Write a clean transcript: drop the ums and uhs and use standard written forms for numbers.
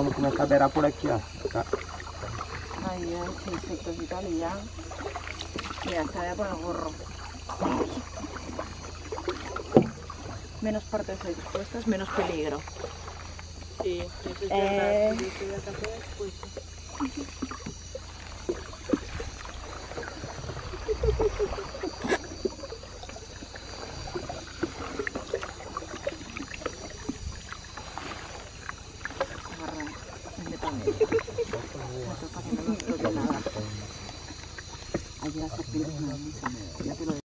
vamos a começar a beirar por aqui, ó. Tá? Ahí hay insectos y tal y ya. Mira, se vaya por el gorro. Menos partes expuestas, menos peligro. Sí, eso es verdad. Yo estoy acá toda expuesta. Para que no nos toque nada. Allí las serpientes no hay mucho. Ya te lo